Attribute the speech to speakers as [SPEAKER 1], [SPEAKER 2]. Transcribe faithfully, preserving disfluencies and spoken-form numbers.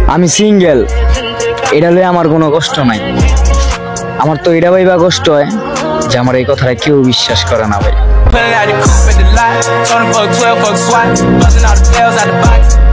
[SPEAKER 1] আমি সিঙ্গেল, এটা লয়ে আমার কোনো কষ্ট নাই। আমার তো এটা ভাইবা কষ্ট হয় যে আমার এই কথাটা কেউ বিশ্বাস করে না ভাই।